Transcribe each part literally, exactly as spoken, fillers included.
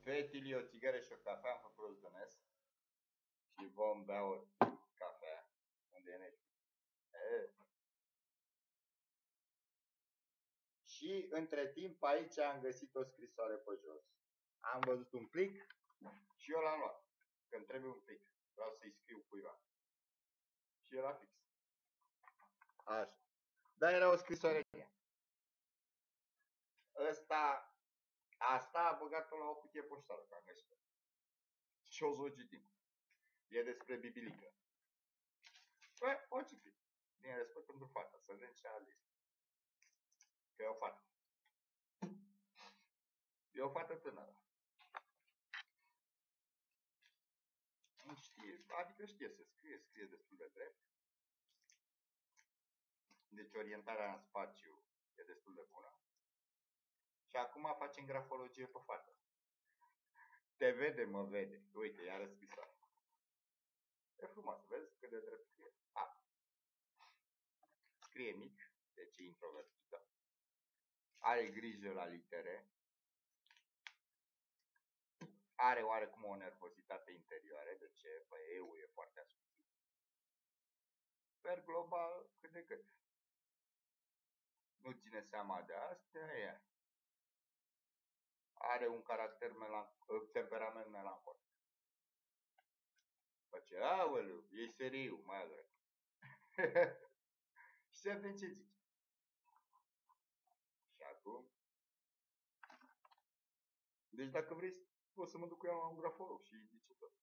Fetili, o țigară și o cafea, am făcut rost de mes. Și vom bea o cafea. Unde e Netflix? E. Și între timp aici am găsit o scrisoare pe jos. Am văzut un plic și eu l-am luat. Că îmi trebuie un plic. Vreau să-i scriu cuiva. Și era fix. Așa. Dar era o scrisoare de ea. Ăsta, asta a băgat-o la o cutie poștală, că am găsit-o. Și o să o citim. E despre bibilică. Bă, o citim. Din respect pentru fata, să vedem ce a zis. Că e o fată. E o fată tânără. Nu știe, adică știe să scrie, scrie destul de drept. Deci orientarea în spațiu e destul de bună. Și acum facem grafologie pe fată. Te vede, mă vede. Uite, iară scrisoare. E frumos, vezi cât de drept scrie. A. Scrie mic, deci e introvertită. Are grijă la litere. Are oarecum o nervozitate interioară, de ce? Păi eu e foarte ascuțit. Per global, cât de cât. Nu ține seama de astea, e. Are un caracter melan temperament melancolic. Face, aoleu, e seriu, mai agresiv. Și să vedem ce zice. Și acum. Deci dacă vrei, poți să mă duc cu ea la un grafolog și îi zice tot.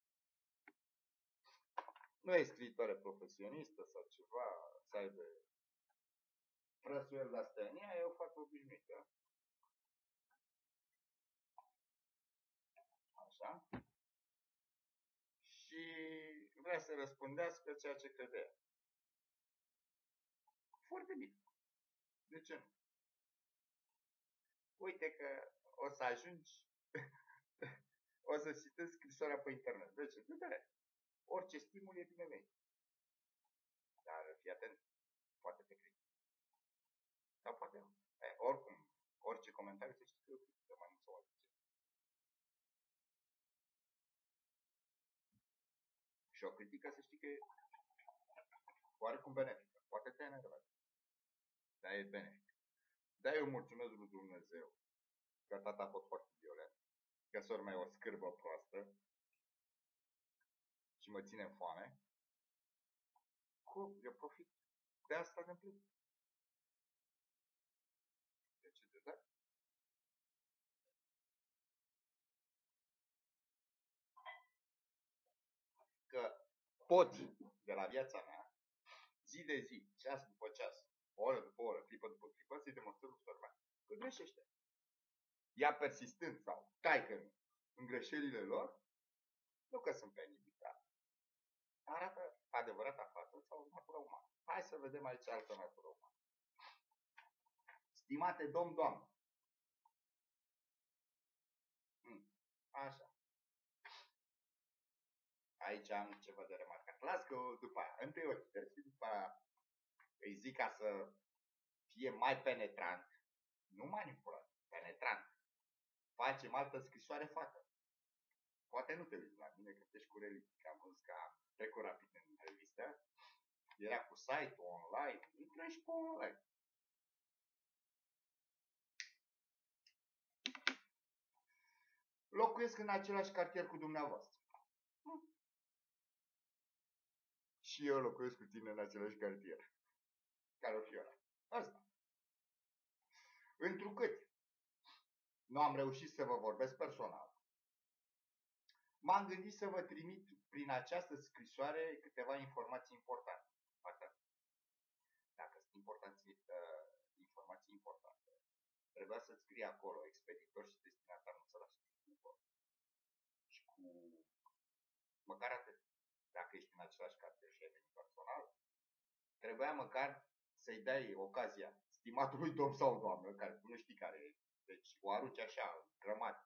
Nu e scriitoare profesionistă sau ceva, să aibă frăsuiel de-astea în ea, e o fată obișnuită. Așa. Și vrea să răspundească ceea ce credea. Foarte bine. De ce nu? Uite că o să ajungi, o să citesc scrisoarea pe internet. De ce? De tare. Orice stimul e binevenit. Dar fii atent, poate te critici. Sau poate nu. E, oricum, orice comentariu să știi că eu critică mai mult sau alții. Și o critică să știi că e oarecum benefică. Poate te enervează. Dar e benefic. Dar eu mulțumesc lui Dumnezeu că tata a fost foarte violent. Că sora mea e o scârbă proastă. Și mă ține în foame. Cu, eu profit de asta de plin. De ce de da? Că pot de la viața mea, zi de zi, ceas după ceas, oră după oră, clipă după clipă, să-i demonstrez lui sora mea că greșește. Ea persistând sau taică în greșelile lor, nu că sunt penibil, dar arată adevărata față sau natură umană. Hai să vedem aici altă natură umană. Stimate domn, doamnă. Hmm. Așa. Aici am ceva de remarcat. Las că după aia, întâi o citesc și după aia îi zic ca să fie mai penetrant, nu manipulat, penetrant. Facem altă scrisoare, fată. Poate nu te uiți la mine că ești cu relicii, că am văzut că am trecut rapid în entrevistă. Era cu site-ul online, intră și pe online. Locuiesc în același cartier cu dumneavoastră. Hm. Și eu locuiesc cu tine în același cartier. Care o fi ăla? Asta. Întrucât nu am reușit să vă vorbesc personal, m-am gândit să vă trimit prin această scrisoare câteva informații importante. Atât. Dacă sunt importanții, uh, informații importante, trebuia să scrie acolo expeditor și destinatar, nu să lași acolo. Și cu măcar atât. Dacă ești în același cartier și ai venit personal, trebuia măcar să-i dai ocazia stimatului domn sau doamnă, care nu știi care e, deci o arunci așa, grămadă,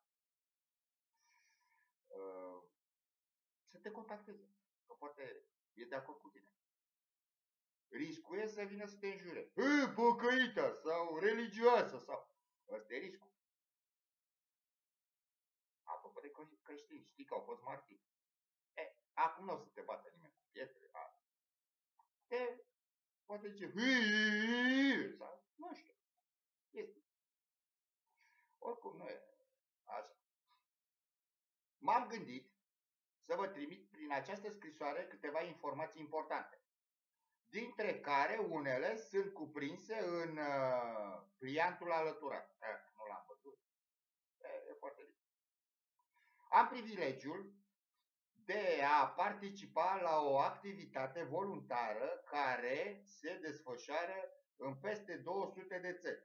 uh, să te contacteze, că poate e de acord cu tine. Riscul e să vină să te înjure. Hă, pocăită sau religioasă sau... Ăsta e riscul. de creștini. Știi că au fost martiri. E, acum nu o să te bată nimeni cu pietre. A. Te poate zice, sau nu știu. Este. Oricum nu e așa. M-am gândit să vă trimit prin această scrisoare câteva informații importante, dintre care unele sunt cuprinse în uh, pliantul alăturat. Eh, nu l-am văzut. E, e foarte bine. Am privilegiul de a participa la o activitate voluntară care se desfășoară în peste două sute de țări.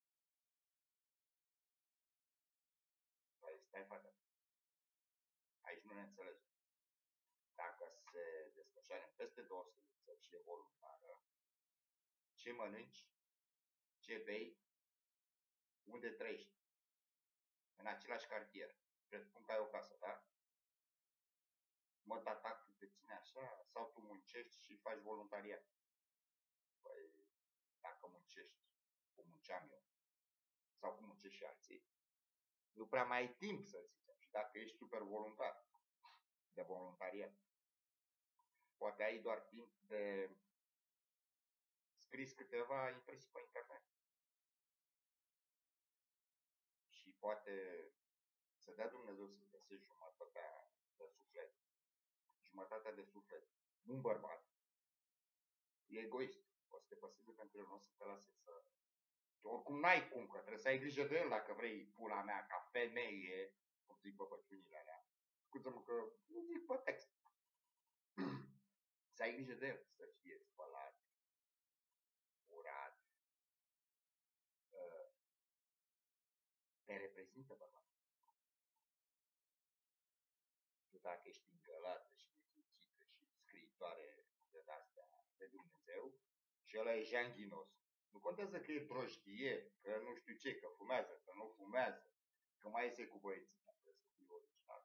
Păi, stai, fata. Aici nu ne înțelegem. Dacă se desfășoară în peste două sute de țări și e voluntară, ce mănânci, ce bei, unde trăiești? În același cartier. Presupun că ai o casă, da? Mă, tata, te ține așa? Sau tu muncești și faci voluntariat? Păi, dacă muncești, cum munceam eu, sau cum muncești și alții, nu prea mai ai timp, să zicem. Și dacă ești super voluntar, de voluntariat, poate ai doar timp de scris câteva impresii pe internet. Și poate să dea Dumnezeu să găsești jumătatea de suflet. Jumătatea de suflet. Un bărbat. E egoist. O să te păseze pentru el, nu o să te lase să... Oricum n-ai cum, că trebuie să ai grijă de el dacă vrei, pula mea, ca femeie, cum zic băbăciunile alea. Scuze-mă că nu zic pe text. Să ai grijă de el, să fie spălat, curat. Te reprezintă bărbatul. Tu dacă ești îngălată și nesimțită și scriitoare de astea de Dumnezeu și ăla e janghinos. Nu contează că e drojdie, că nu știu ce, că fumează, că nu fumează, că mai iese cu băieții. Trebuie să fii original.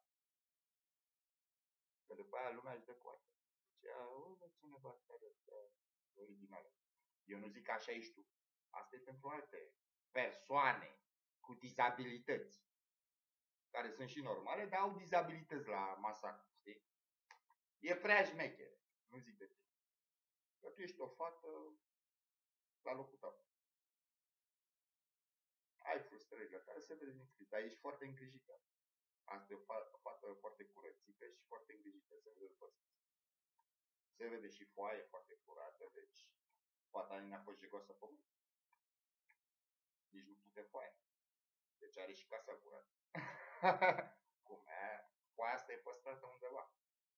Că după aia lumea își dă coartă. Zicea, o, cineva care este originală. Eu nu zic că așa ești tu. Asta e pentru alte persoane cu dizabilități, care sunt și normale, dar au dizabilități la masacru, știi? E prea șmecher, nu zic de tine. Că tu ești o fată la locul tău. Ai frustrările tale, se vede din scris, dar ești foarte îngrijită. Asta e o fată, o fată foarte curățită și foarte îngrijită, se vede după scris. Se vede și foaie foarte curată, deci fata n-a fost jegosă pe mult. Nici nu pute foaie. Deci are și casa curată. Cum e? Foaia asta e păstrată undeva.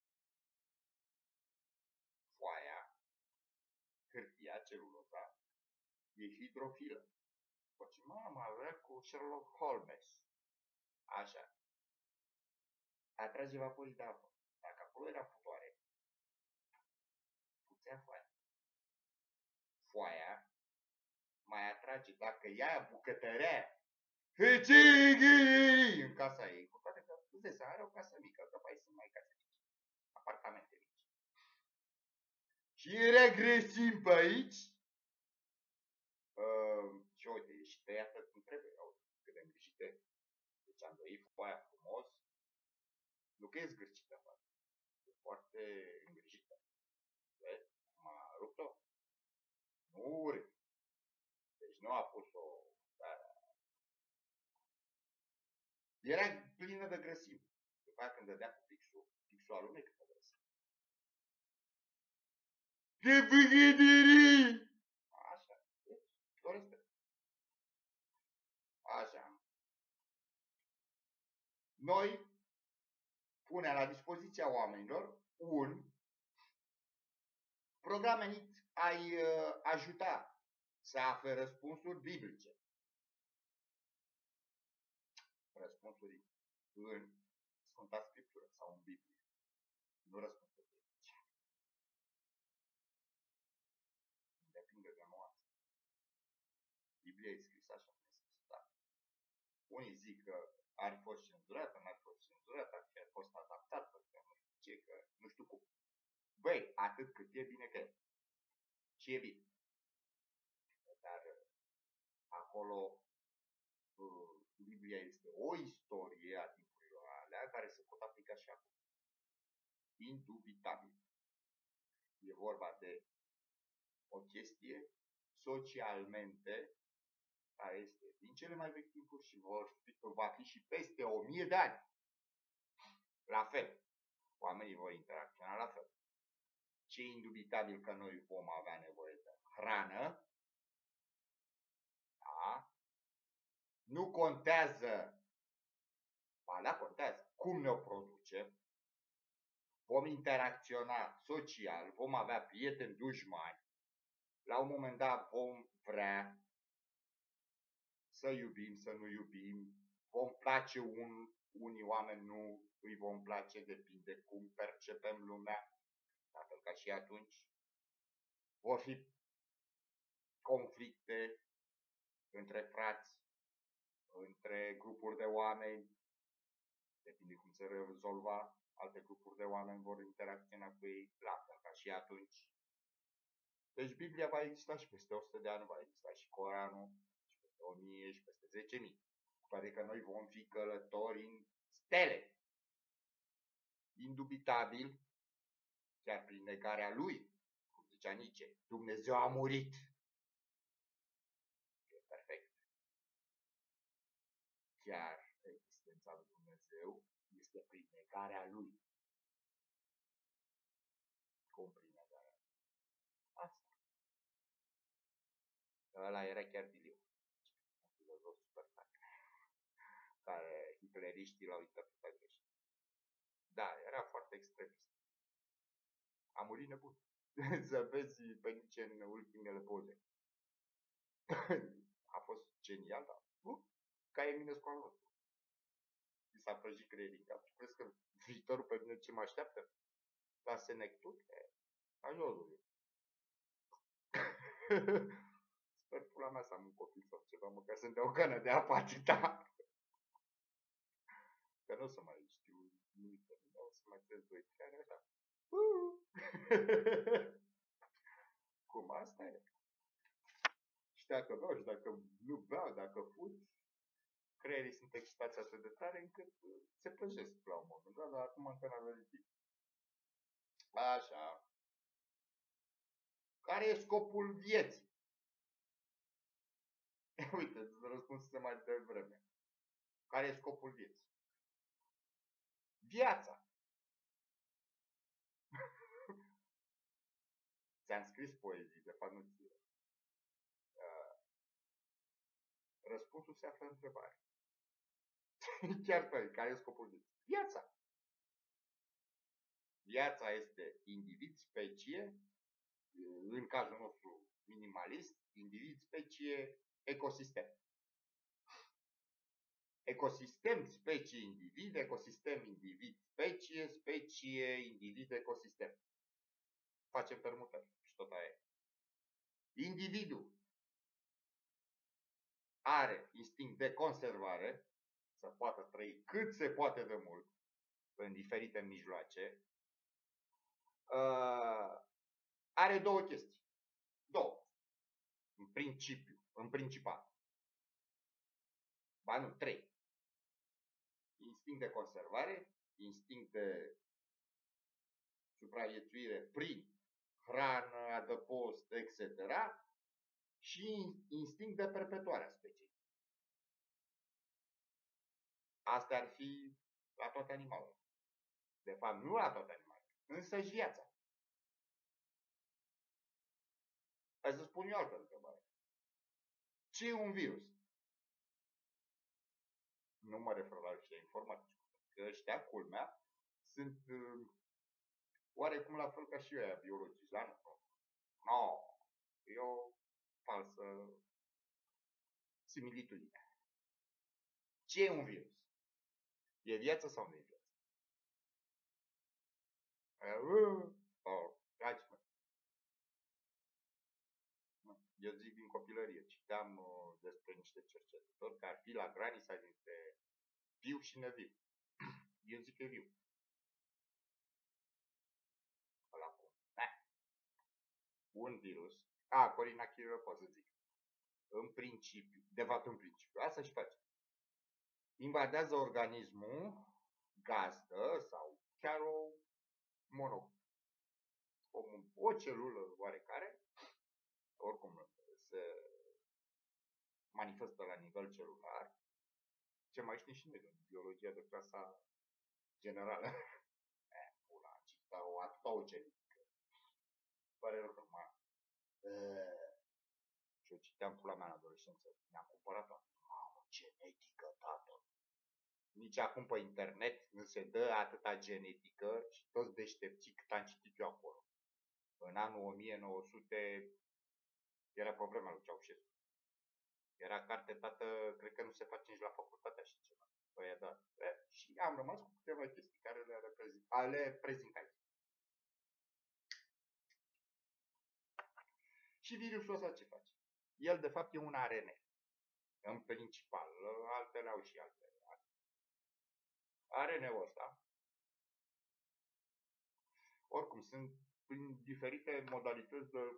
Foaia, hârtia, celuloza, e hidrofilă. Păi, mama, vrea cu Sherlock Holmes. Așa. Atrage vaporii de apă. Dacă acolo era putoare, puțea foaia. Foaia mai atrage, dacă ia bucătărea, hăcighi, în casa ei, cu toate că, îți dai, are o casă mică, că mai sunt mai case mici, apartamente mici. Și regresim pe aici, uh, și uite, e și tăiată cum trebuie, auzi, cât de îngrijite. Deci am dăit foaia frumos, nu că e zgârcită, frate, e foarte îngrijită. Vezi, m-a rupt-o, nu urât. Deci nu a pus-o, era plină de grăsimi. După aia când dădea cu pixul, pixul alunecă pe grăsimi. Ce băgădării! Așa, deci, doresc. Așa. Noi punem la dispoziția oamenilor un program menit a-i uh, ajuta să afle răspunsuri biblice. Răspunsuri în Sfânta Scriptură sau în Biblie. Nu răspunsuri biblice. Depinde de nuanță. Biblia e scrisă așa cum e scrisă, da. Unii zic că ar fi fost cenzurată, n-ar fi fost cenzurată, ar fi fost adaptată, că nu știu ce, că nu știu cum. Băi, atât cât e bine că e. Și e bine. Dar acolo Biblia este o istorie a timpurilor alea, indubitabil. E vorba de o chestie socialmente care este din cele mai vechi timpuri și vor fi, va fi și peste o mie de ani. La fel. Oamenii vor interacționa la fel. Ce e indubitabil că noi vom avea nevoie de hrană. Da? Nu contează, ba da, contează cum ne-o producem. Vom interacționa social, vom avea prieteni dușmani. La un moment dat vom vrea să iubim, să nu iubim. Vom place un, unii oameni, nu îi vom place, depinde cum percepem lumea. La fel ca și atunci. Vor fi conflicte între frați, între grupuri de oameni. Depinde cum se rezolva. Alte grupuri de oameni vor interacționa cu ei, la fel ca și atunci. Deci Biblia va exista și peste o sută de ani, va exista și Coranul, și peste o mie, și peste zece mii. Adică noi vom fi călători în stele. Indubitabil, chiar prin negarea lui, cum zicea Nietzsche, Dumnezeu a murit. E perfect. Chiar existența lui Dumnezeu este prin negarea lui. Cum prin negarea lui? Asta. Ăla era chiar Diliu. Un filozof super tare, care hitleriștii l-au interpretat greșit. Da, era foarte extremist. A murit nebun. Să vezi pe Nietzsche în ultimele poze. A fost genial, dar uh, ca Eminescu al nostru. I s-a prăjit creierii în cap. Crezi că viitorul pe mine ce mă așteaptă? La senecturi? Ajozul. Sper pula mea să am un copil sau ceva, măcar să-mi dea o cană de apă atâta. Că nu o să mai știu nimic de mine, o să mai trec doi trei ani așa. Cum asta e? Și dacă beau și dacă nu beau, dacă fut, creierii sunt excitați atât de tare încât se prăjesc la un moment dat, dar acum încă n-am venit timp. Așa. Care e scopul vieții? Uite, îți răspunsese mai devreme. Care e scopul vieții? Viața. Ți-am scris poezii, de fapt nu ție. Uh, răspunsul se află în întrebare. Chiar tăi, care e scopul vieții? Viața. Viața este individ, specie, în cazul nostru minimalist, individ, specie, ecosistem. Ecosistem, specie, individ, ecosistem, individ, specie, specie, individ, ecosistem. Facem permutări și tot aia e. Individul are instinct de conservare, să poată trăi cât se poate de mult, în diferite mijloace. Uh, are două chestii. Două. În principiu, în principal. Ba nu, trei. Instinct de conservare, instinct de supraviețuire prin hrană, adăpost, et cetera. Și instinct de perpetuare a speciei. Asta ar fi la toate animalele. De fapt, nu la toate animalele, însăși viața. Hai să spun eu altă întrebare. Ce e un virus? Nu mă refer la ăștia informatici. Că ăștia, culmea, sunt uh, oarecum la fel ca și eu aia biologici, da? Nu, no, e o falsă similitudine. Ce e un virus? E viață sau nu e viață? Uh, oh, dragi mei. Eu zic din copilărie, citeam uh, despre niște cercetători care ar fi la granița dintre viu și neviu. Eu zic că e viu. Ăla cum? Da. Un virus. A, Corina Chirilă pot să zic. În principiu, de fapt în principiu, asta și face. Invadează organismul gazdă sau chiar o mă rog, o, o celulă oarecare, oricum se manifestă la nivel celular, ce mai știm și noi în biologia de clasa generală. E, pula, am citit o atâta o genetică. Pare rău că acum. Și eu citeam pula mea în adolescență. Mi-am cumpărat-o. Mamă, genetică, tată. Nici acum pe internet nu se dă atâta genetică și toți deștepții cât am citit eu acolo. În anul o mie nouă sute era pe vremea lui Ceaușescu. Era carte, tată, cred că nu se face nici la facultate așa ceva. Păi, da. E, și am rămas cu câteva chestii care le, reprezint, le prezint aici. Și virusul ăsta ce face? El, de fapt, e un A R N. În principal. Altele au și altele. A R N-ul ăsta, oricum, sunt prin diferite modalități de,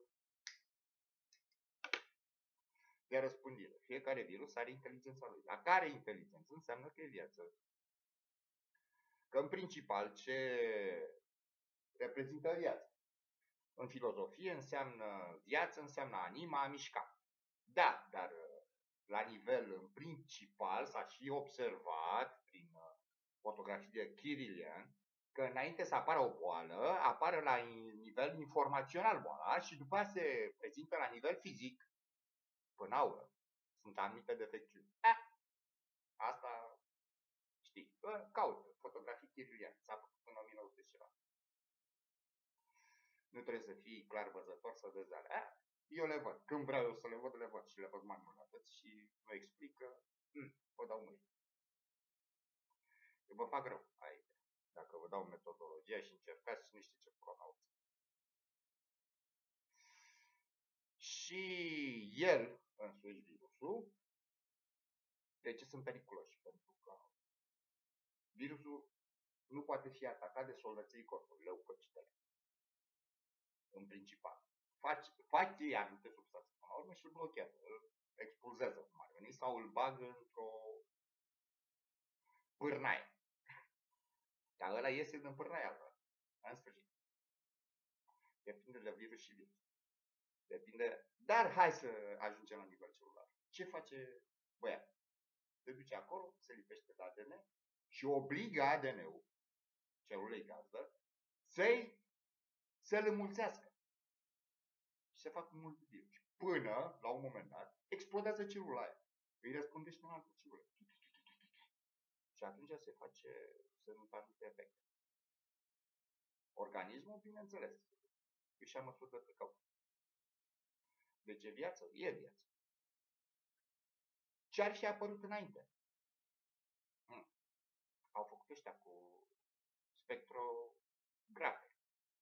de răspândire. Fiecare virus are inteligența lui. Dar care inteligență? Înseamnă că e viață. Că, în principal, ce reprezintă viața? În filozofie înseamnă viață, înseamnă anima, a mișca. Da, dar la nivel în principal s-a și observat prin fotografii de Kirilian că înainte să apară o boală, apare la nivel informațional boala și după aceea se prezintă la nivel fizic. Până aură. Sunt anumite defecțiuni. Eh, asta știi. Caută fotografii Kirilian. S-a făcut în o mie nouă sute ceva. Nu trebuie să fii clar văzător să vezi alea. Eu le văd. Când vreau eu să le văd, le văd și le văd mai mult atât și mă explică. Mm, vă dau mâini. Eu vă fac rău aici. Dacă vă dau metodologia și încercați și nu știu ce pronauți. Și el, însuși virusul, de ce sunt periculoși? Pentru că virusul nu poate fi atacat de soldății corpului, leucocitele. În principal. Fac, fac ei anumite substanțe până la urmă și îl blochează, îl expulzează cum ar veni sau îl bagă într-o pârnaie. Dar ăla iese din pârnaia altă. În sfârșit. Depinde de virus și virus. Depinde. Dar hai să ajungem la nivel celular. Ce face băiatul? Se duce acolo, se lipește de A D N și obligă A D N-ul, celulei gazdă, să-i să-l înmulțească. Și se fac multe virus. Până, la un moment dat, explodează celula aia. Îi răspundește în alte celule. Și atunci se face, sunt anumite efecte. Organismul, bineînțeles, își ia măsuri de precauție. Deci e viață? E viață. Ce ar fi apărut înainte? Hmm. Au făcut ăștia cu spectrografe.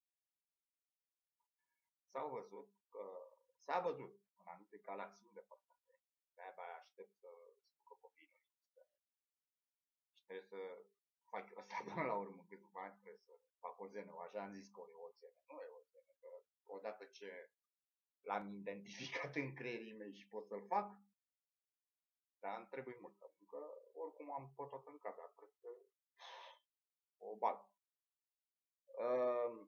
S-au văzut că s-a văzut în anumite galaxii îndepărtate. De-abia aștept să spucă copiii noștri. Și trebuie să fac asta până la urmă câțiva ani, trebuie să fac o zenă. Așa am zis că e o zenă. Nu e o zenă, că odată ce l-am identificat în creierii mei și pot să-l fac, dar îmi trebuie multă muncă. Oricum am pot tot în cap, dar cred că o bag. Uh,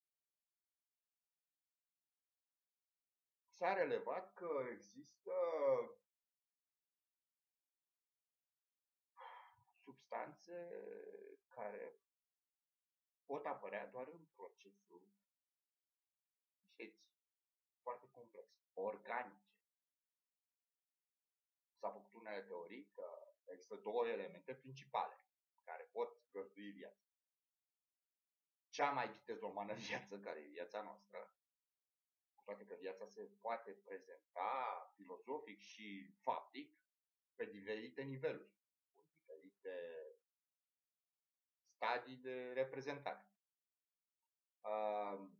S-a relevat că există substanțe care pot apărea doar în procesul vieții, foarte complex, organice. S-a făcut unele teorii că există două elemente principale care pot găzdui viața. Cea mai vitezomană viață, care e viața noastră, cu toate că viața se poate prezenta filozofic și faptic pe diferite niveluri, cu diferite stadii de reprezentare. Uh,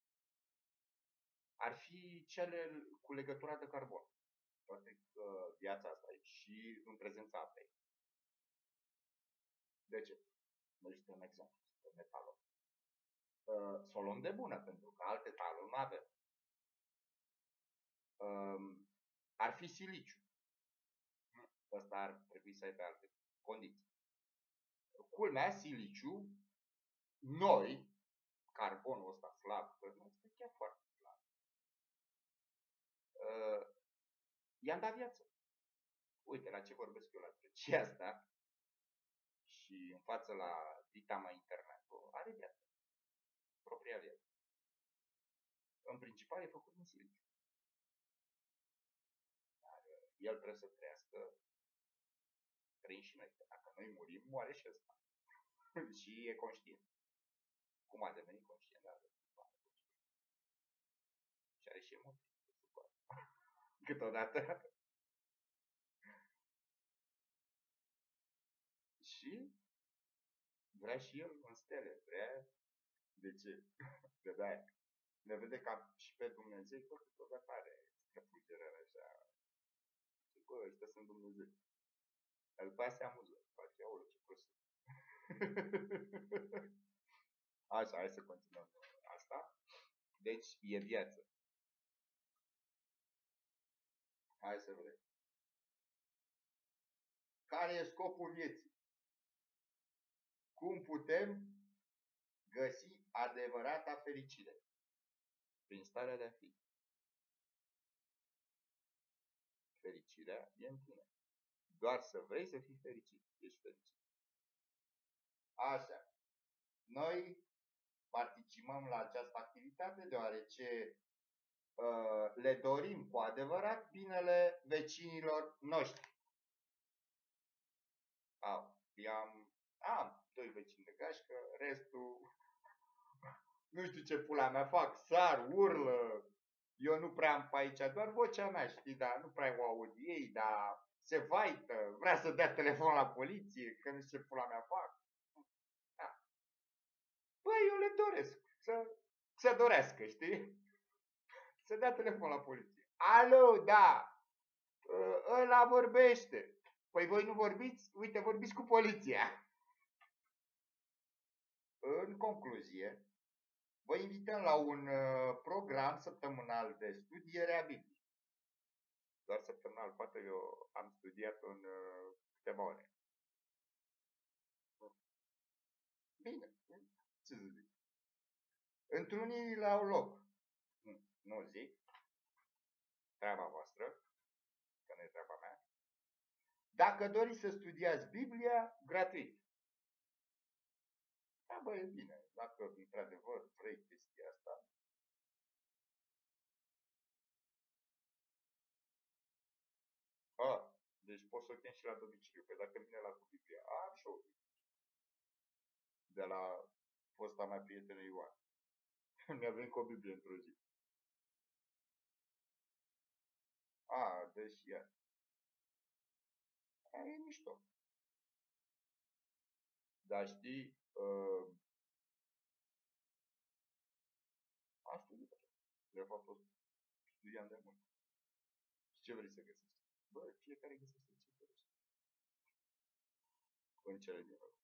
ar fi cele cu legătura de carbon, toate că viața asta e și în prezența apei. De ce? Noi este un exemplu, este metalul. Uh, să o luăm de bună, pentru că alte taluri nu avem. Uh, ar fi siliciu. Ăsta ar trebui să aibă alte condiții. Culmea, siliciu, noi, carbonul ăsta slab, că nu este chiar foarte slab. Uh, i-am dat viață. Uite la ce vorbesc eu la trecia asta și în față la dita mai internetul, are viață. Propria viață. În principal e făcut în siliciu. Dar el trebuie să trăiască, trăim și noi. Dacă noi murim, moare și ăsta. Și e conștient. Cum a devenit conștient? Da, și are și emoții. Câteodată. Și vrea și el în stele. Vrea. De ce? De de-aia. Ne vede ca și pe Dumnezeu, bă, câteodată are străfulgerări așa. Și bă, ăștia sunt Dumnezeu. Dar după aia se amuză. Face, aolă, ce prost. Așa, hai să continuăm asta. Deci, e viață. Hai să vedem. Care e scopul vieții? Cum putem găsi adevărata fericire? Prin starea de a fi. Fericirea e în tine. Doar să vrei să fii fericit. Ești fericit. Așa. Noi participăm la această activitate deoarece uh, le dorim cu adevărat binele vecinilor noștri. Au, am, am doi vecini de gașcă, restul nu știu ce pula mea fac, sar, urlă. Eu nu prea am pe aici, doar vocea mea, știi, dar nu prea o aud ei, dar se vaită, vrea să dea telefon la poliție, că nu știu ce pula mea fac. Da. Băi, eu le doresc să, să dorească, știi? Să dea telefon la poliție. Alo, da, ăla vorbește. Păi voi nu vorbiți? Uite, vorbiți cu poliția. În concluzie, vă invităm la un program săptămânal de studiere a Bibliei. Doar săptămânal, poate eu am studiat în câteva ore. Bine, ce să zic. Întrunirile au loc. Nu zic. Treaba voastră, că nu e treaba mea. Dacă doriți să studiați Biblia, gratuit. Da, bă, e bine. Dacă într-adevăr vrei chestia asta. A, deci poți să o chem și la domiciliu. Că dacă vine la cu Biblia, am și o de la fosta mea prietenă Ioan. Mi-a venit cu o Biblie într-o zi. A, deci ea. E mișto. Dar știi, uh, am studiat. De fapt, fost studiam de mult. Și ce vrei să găsești? Bă, fiecare găsește ce dorește. În cele din urmă.